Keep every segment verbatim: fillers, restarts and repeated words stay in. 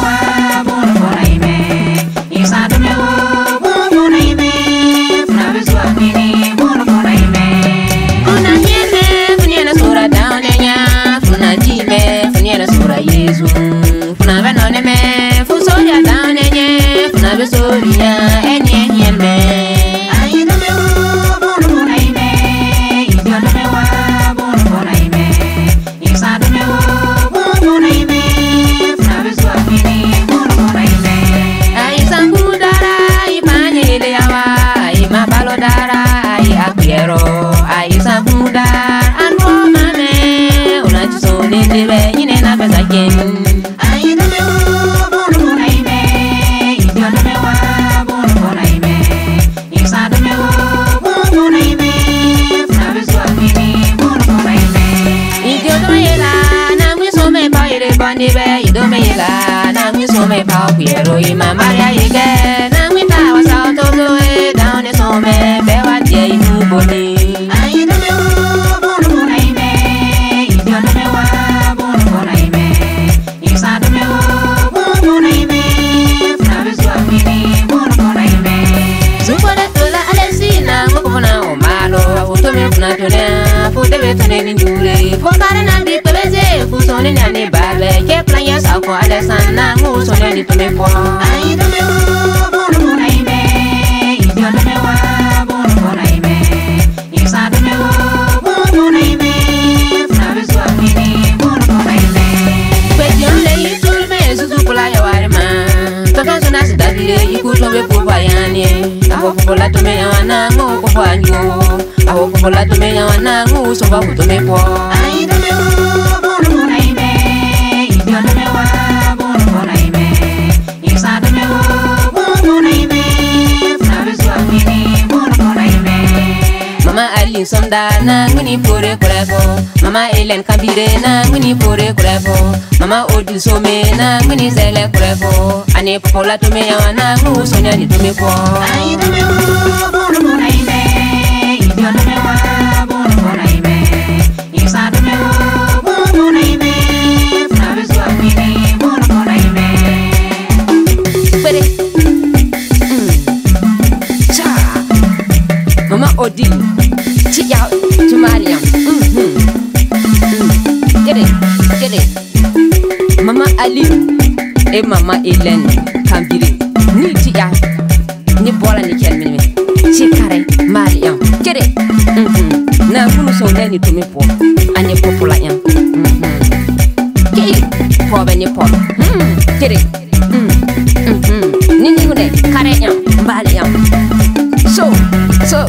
Na ngini pore kurefo mama Ellen Kabire na ngini pore kurefo mama Odi Some na ngini zele kurefo ane pola to me ya na ngu sonya ni to me po ai to me bono bono ime idio to me wa bono bono ime isa to me bono bono ime na beso amini bono bono ime pere cha mama Odi ci ya ci Mariam mhm gede gede mama Ali e mama Ellen Kabire ni ci ya ni bola ni kel mi ci kare Mariam gede mhm na kunu so ndani to me po ane popola yan mhm ke po be ni po mhm gede mhm ni ni ngune kare yan mbali yan so so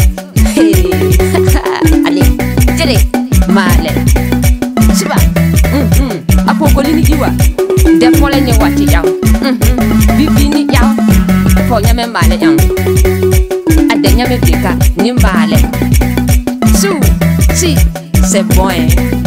ale jere male siba mhm apokoli ni iwa de pole ni wati yaw mhm bibi ni yaw po nyame male yaw ade nyame bika ni male su si c'est bon hein.